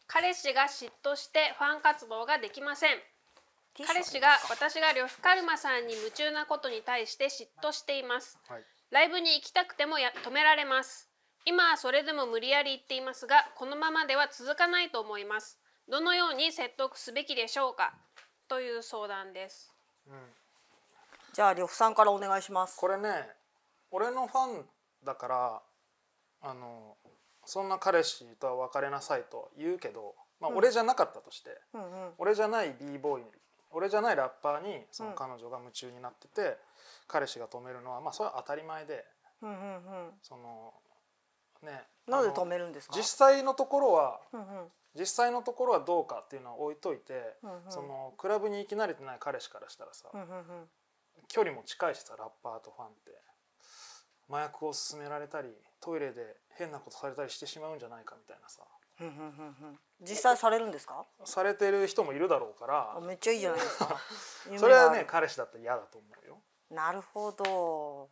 彼氏が嫉妬してファン活動ができません。彼氏が私が呂布カルマさんに夢中なことに対して嫉妬しています。ライブに行きたくても止められます。今はそれでも無理やり言っていますが、このままでは続かないと思います。どのように説得すべきでしょうか、という相談です。 じゃあ呂布さんからお願いします。 これね、俺のファンだからそんな彼氏とは別れなさいと言うけど、俺じゃなかったとして、俺じゃない b ボーイ、俺じゃないラッパーにその彼女が夢中になってて、彼氏が止めるのはそれは当たり前で、そのね、 なぜ止めるんですか？ 実際のところはどうかっていうのは置いといて、そのクラブに行き慣れてない彼氏からしたらさ、距離も近いしさ、ラッパーとファンって麻薬を勧められたりトイレで変なことされたりしてしまうんじゃないかみたいなさ。 実際されるんですか？ されてる人もいるだろうから。 めっちゃいいじゃないですか。 それはね、彼氏だったら嫌だと思うよ。 なるほど。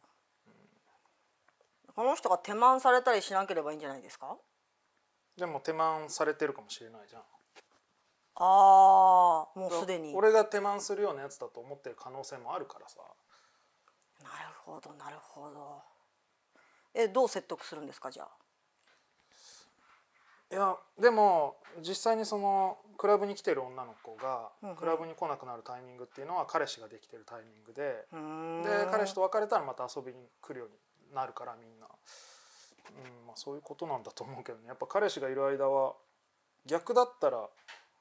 この人が手満されたりしなければいいんじゃないですか？ でも手満されてるかもしれないじゃん。 もうすでに俺が手満するようなやつだと思ってる可能性もあるからさ。 なるほどなるほど。どう説得するんですか、じゃあ。 いやでも実際にそのクラブに来てる女の子がクラブに来なくなるタイミングっていうのは彼氏ができてるタイミングで、彼氏と別れたらまた遊びに来るようになるから、みんな、そういうことなんだと思うけどね。やっぱ彼氏がいる間は逆だったら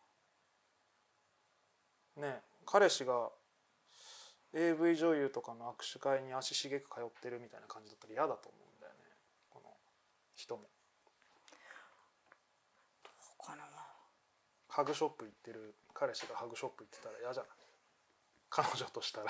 ね、彼氏が AV 女優とかの握手会に足しげく通ってるみたいな感じだったら嫌だと思うんだよね、この人も。ハグショップ行ってる彼氏がハグショップ行ってたら嫌じゃない？彼女としたら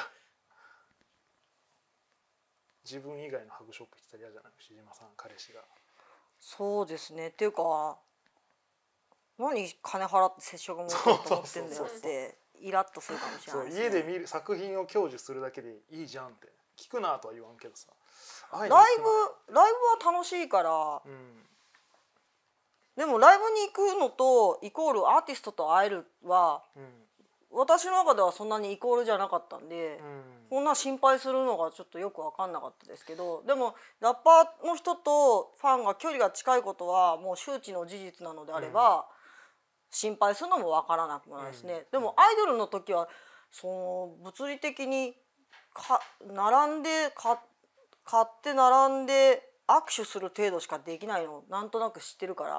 自分以外のハグショップ行ってたら嫌じゃない？牛島さん、彼氏が。 そうですね。っていうか、何金払って接触もと思ってんだよってイラッとするかもしれないですね。 家で見る作品を享受するだけでいいじゃんって聞くなとは言わんけどさ。 ライブは楽しいから、でもライブに行くのとイコールアーティストと会えるは、私の中ではそんなにイコールじゃなかったんで、こんな心配するのがちょっとよく分かんなかったですけど、でもラッパーの人とファンが距離が近いことはもう周知の事実なのであれば、心配するのも分からなくもないですね。でもアイドルの時はその物理的に並んで買って並んで握手する程度しかできないのをなんとなく知ってるから、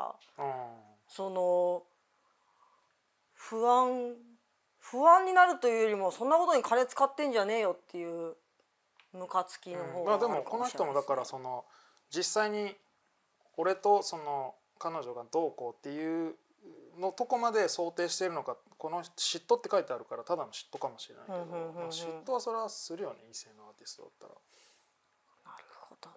その不安になるというよりも、そんなことに金使ってんじゃねえよっていうムカつきの方があるかもしれないですね。 でもこの人もだからその実際に俺とその彼女がどうこうっていうのとこまで想定しているのか、この嫉妬って書いてあるからただの嫉妬かもしれないけど、嫉妬はそれはするよね、異性のアーティストだったら。 なるほど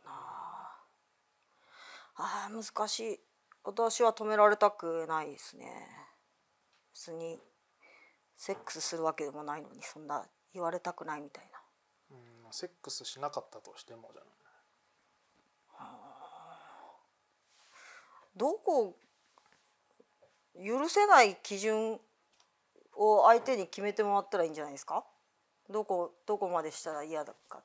な。難しい。私は止められたくないですね。別にセックスするわけでもないのにそんな言われたくないみたいな。 セックスしなかったとしてもじゃない。 どこ許せない基準を相手に決めてもらったらいいんじゃないですか。どこまでしたら嫌だかって。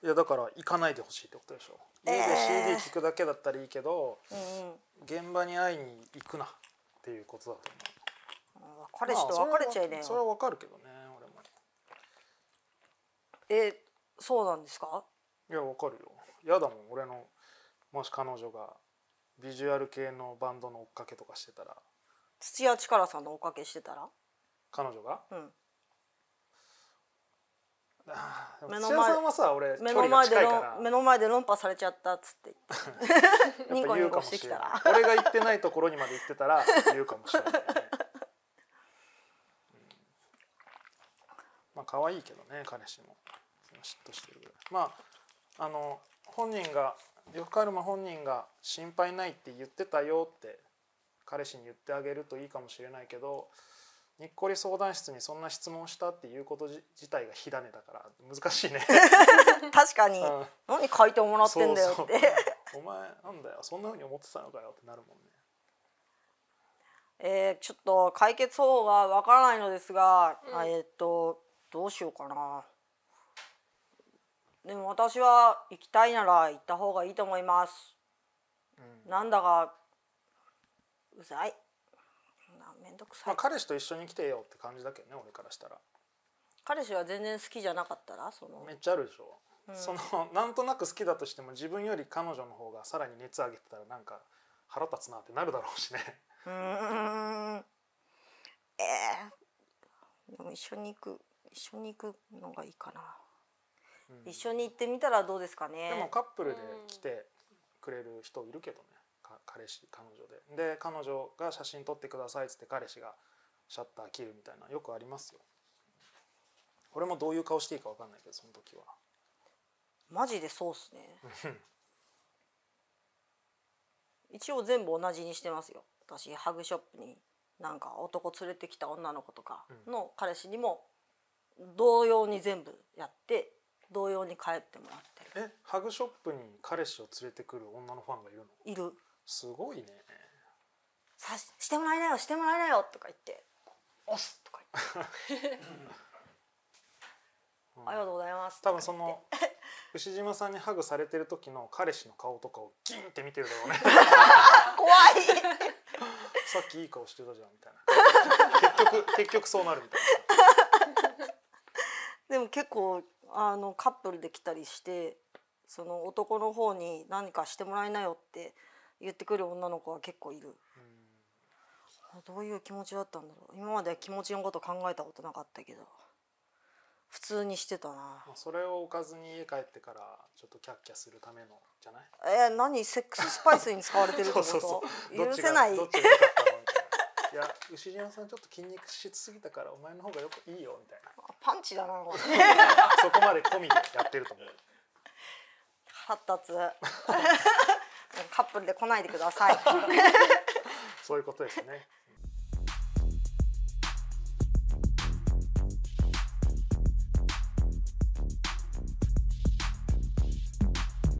いやだから行かないでほしいってことでしょ。家で CD 聴くだけだったらいいけど、現場に会いに行くなっていうことだと思う。 彼氏と別れちゃいねよ。 それはわかるけどね、 俺も。そうなんですか？ いやわかるよ。嫌だもん、俺のもし彼女がビジュアル系のバンドの追っかけとかしてたら。 土屋力さんの追っかけしてたら？ 彼女が？ 目土屋さんはさ、俺距離が近いから目の前で論破されちゃったっつって言ってニコニコしてきたら、 俺が行ってないところにまで行ってたら言うかもしれないね。可愛いけどね、彼氏も嫉妬してるぐらい。本人が呂布カルマ本人が心配ないって言ってたよって彼氏に言ってあげるといいかもしれないけど、にっこり相談室にそんな質問したっていうこと自体が火種だから難しいね。 確かに、何書いてもらってんだよってお前なんだよ、そんな風に思ってたのかよってなるもんちょっと解決方法がわからないのですが、どうしようかな。でも私は行きたいなら行った方がいいと思います。なんだかうざい。めんどくさい。 彼氏と一緒に来てよって感じだけどね、俺からしたら。 彼氏は全然好きじゃなかったらめっちゃあるでしょ。なんとなく好きだとしても自分より彼女の方がさらに熱上げてたらなんか腹立つなってなるだろうしね。 でも一緒に行くのがいいかな。一緒に行ってみたらどうですかね。 でもカップルで来てくれる人いるけどね、彼氏彼女で彼女が写真撮ってくださいっつって彼氏がシャッター切るみたいなよくありますよ。俺もどういう顔していいか分かんないけどその時はマジでそうっすね。一応全部同じにしてますよ。私ハグショップになんか男連れてきた女の子とかの彼氏にも同様に全部やって同様に帰ってもらってる。 ハグショップに彼氏を連れてくる女のファンがいるの？ いる。 すごいね。 してもらいなよしてもらいなよとか言って押すとか言ってありがとうございます。 多分その牛島さんにハグされてる時の彼氏の顔とかをギンって見てるだろうね。 怖い。 さっきいい顔してたじゃんみたいな。結局そうなるみたいな。 でも結構カップルで来たりしてその男の方に何かしてもらいなよって言ってくる女の子は結構いる。どういう気持ちだったんだろう。今まで気持ちのこと考えたことなかったけど普通にしてたな。 それをおかずに家帰ってからちょっとキャッキャするためのじゃない？ 何セックススパイスに使われてるってこと？ そう許せない。 どっちが良かったのみたいな。いや牛島さんちょっと筋肉質すぎたからお前の方がよくいいよみたいな。 パンチだな。 そこまで込みでやってると思う。 腹立つ。カップルで来ないでください。 そういうことですね。